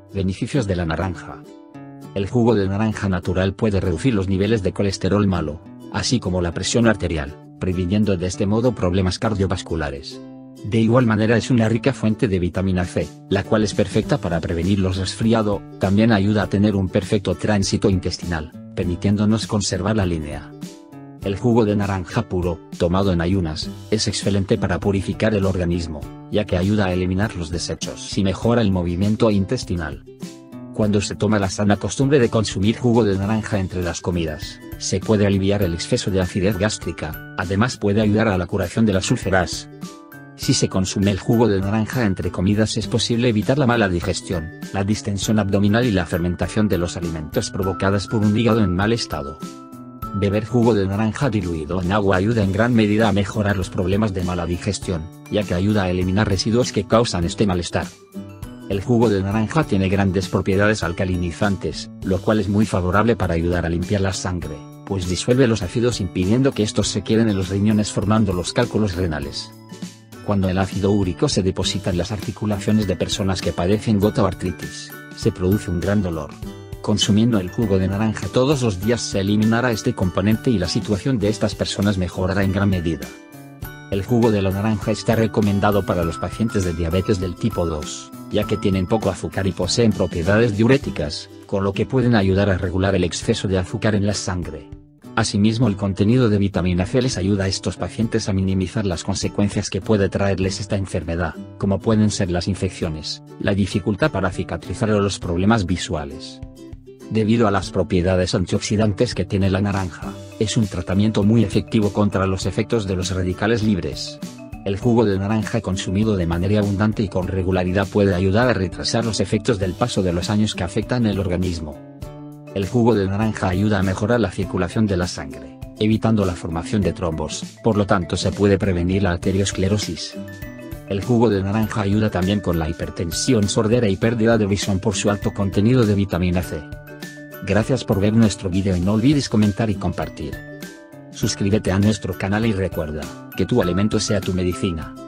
Beneficios de la naranja. El jugo de naranja natural puede reducir los niveles de colesterol malo, así como la presión arterial, previniendo de este modo problemas cardiovasculares. De igual manera es una rica fuente de vitamina C, la cual es perfecta para prevenir los resfriados. También ayuda a tener un perfecto tránsito intestinal, permitiéndonos conservar la línea. El jugo de naranja puro, tomado en ayunas, es excelente para purificar el organismo, ya que ayuda a eliminar los desechos y mejora el movimiento intestinal. Cuando se toma la sana costumbre de consumir jugo de naranja entre las comidas, se puede aliviar el exceso de acidez gástrica, además puede ayudar a la curación de las úlceras. Si se consume el jugo de naranja entre comidas es posible evitar la mala digestión, la distensión abdominal y la fermentación de los alimentos provocadas por un hígado en mal estado. Beber jugo de naranja diluido en agua ayuda en gran medida a mejorar los problemas de mala digestión, ya que ayuda a eliminar residuos que causan este malestar. El jugo de naranja tiene grandes propiedades alcalinizantes, lo cual es muy favorable para ayudar a limpiar la sangre, pues disuelve los ácidos impidiendo que estos se queden en los riñones formando los cálculos renales. Cuando el ácido úrico se deposita en las articulaciones de personas que padecen gota o artritis, se produce un gran dolor. Consumiendo el jugo de naranja todos los días se eliminará este componente y la situación de estas personas mejorará en gran medida. El jugo de la naranja está recomendado para los pacientes de diabetes del tipo 2, ya que tienen poco azúcar y poseen propiedades diuréticas, con lo que pueden ayudar a regular el exceso de azúcar en la sangre. Asimismo, el contenido de vitamina C les ayuda a estos pacientes a minimizar las consecuencias que puede traerles esta enfermedad, como pueden ser las infecciones, la dificultad para cicatrizar o los problemas visuales. Debido a las propiedades antioxidantes que tiene la naranja, es un tratamiento muy efectivo contra los efectos de los radicales libres. El jugo de naranja consumido de manera abundante y con regularidad puede ayudar a retrasar los efectos del paso de los años que afectan el organismo. El jugo de naranja ayuda a mejorar la circulación de la sangre, evitando la formación de trombos, por lo tanto se puede prevenir la arteriosclerosis. El jugo de naranja ayuda también con la hipertensión, sordera y pérdida de visión por su alto contenido de vitamina C. Gracias por ver nuestro video y no olvides comentar y compartir. Suscríbete a nuestro canal y recuerda, que tu alimento sea tu medicina.